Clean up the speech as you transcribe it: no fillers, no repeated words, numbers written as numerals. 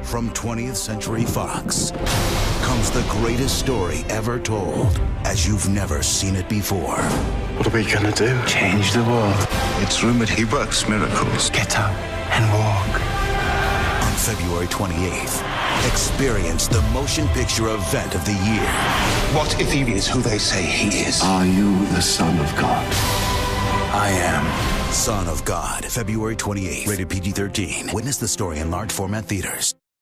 From 20th Century Fox comes the greatest story ever told, as you've never seen it before. What are we gonna do? Change the world. It's rumored he works miracles. Get up and walk. On February 28th, experience the motion picture event of the year. What if he is who they say he is? Are you the Son of God? I am. Son of God, February 28th, rated PG-13. Witness the story in large format theaters.